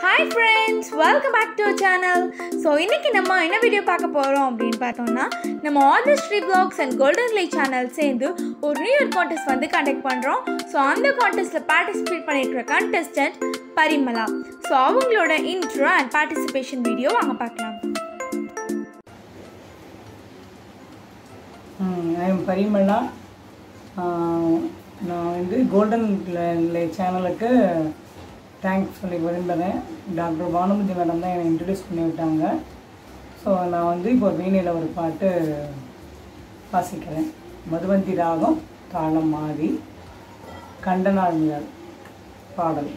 Hi friends, welcome back to our channel. So இன்னைக்கு நம்ம என்ன வீடியோ பார்க்க போறோம் அப்படினு பார்த்தோம்னா நம்ம Adarsh Tree Vlogs and Golden Lake channel சேர்ந்து ஒரு நியூ இயர் contest வந்து கண்டக்ட் பண்றோம். So அந்த contestல பார்ட்டிசிபேட் பண்ணிருக்கிற contestant பரிமளா. So அவங்களோட intro and participation video வாங்க பார்க்கலாம். I am Parimala. நான் வந்து கோல்டன் லேக் சேனலுக்கு தேங்க்ஸ் சொல்லி விரும்புகிறேன். டாக்டர் பானுமதி மேடம் தான் என்னை இன்ட்ரடியூஸ் பண்ணி விட்டாங்க. ஸோ நான் வந்து இப்போ வீணையில் ஒரு பாட்டு வாசிக்கிறேன். மதுவந்தி ராகம் தாளம் மாறி கண்டனார் முதல் பாடல்.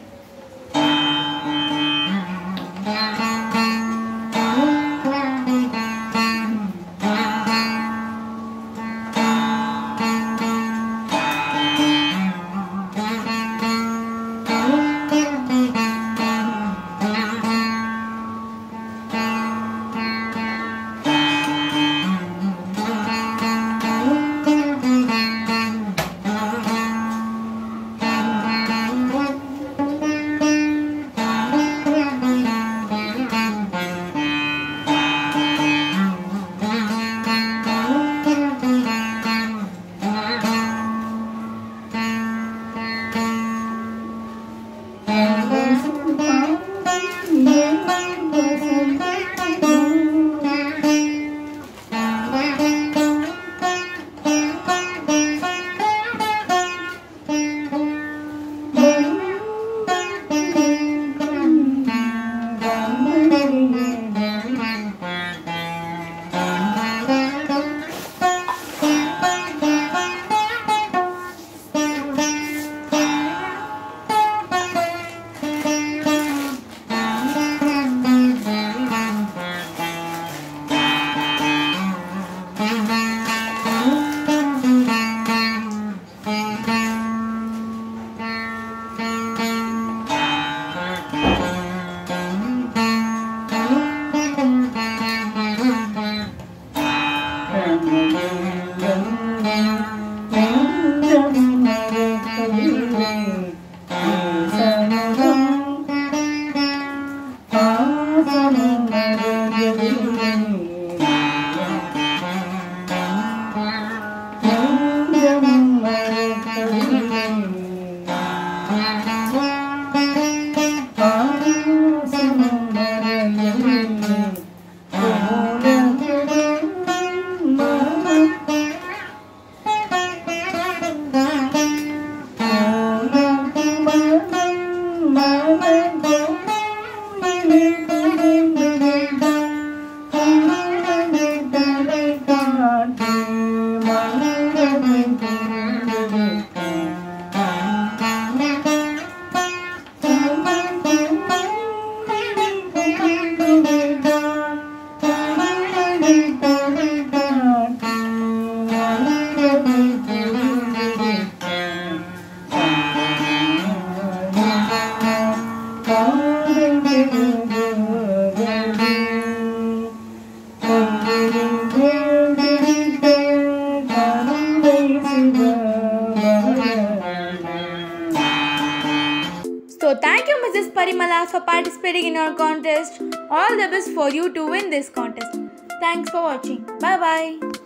So thank you Mrs. Parimala for participating in our contest. All the best for you to win this contest. Thanks for watching. Bye bye.